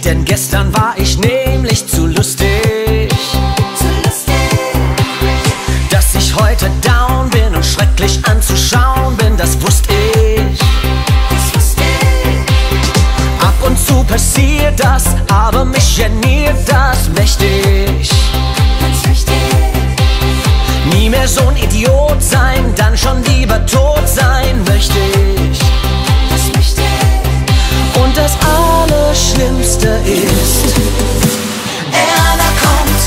denn gestern war ich nämlich zu lustig. Dass ich heute down bin und schrecklich anzuschauen bin, das wusste ich. Ab und zu passiert das, aber mich geniert das mächtig. Nie mehr so ein Idiot sein, dann schon lieber tot sein möchte ich. Und das Allerschlimmste ist, Erna kommt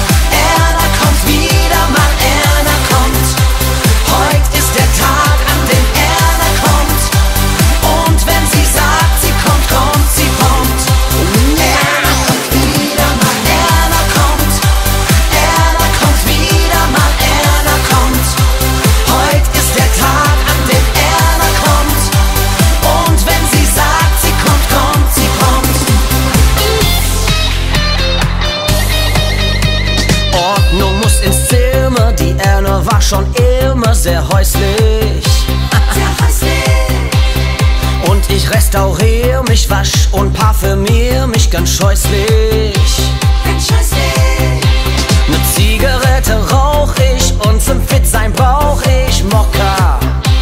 wieder mal, Erna kommt. Heute ist der Tag, an dem Erna kommt. Und wenn sie sagt, sie kommt, kommt, sie kommt. Erna kommt wieder mal, Erna kommt. Erna kommt wieder mal, Erna kommt. Heute ist der Tag, an dem Erna kommt. Und wenn sie sagt, sie kommt, kommt, sie kommt. Ordnung muss ins Zimmer, die Erna war schon immer sehr häuslich. Und ich restauriere mich, wasch und parfümier mich ganz scheußlich. Ne Zigarette rauch ich und zum Fit-Sein brauch ich Mokka.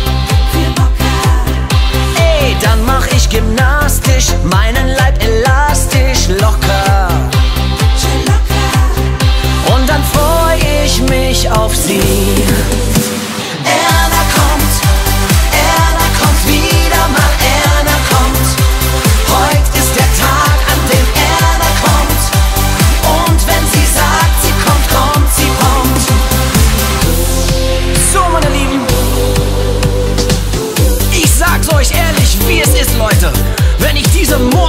Ey, dann mach ich gymnastisch, meinen Leib elastisch locker. Und dann freu ich mich auf sie. Erna kommt wieder mal, Erna kommt. Heute ist der Tag, an dem Erna kommt. Und wenn sie sagt, sie kommt, kommt, sie kommt. So, meine Lieben, ich sag's euch ehrlich, wie es ist, Leute. Wenn ich diese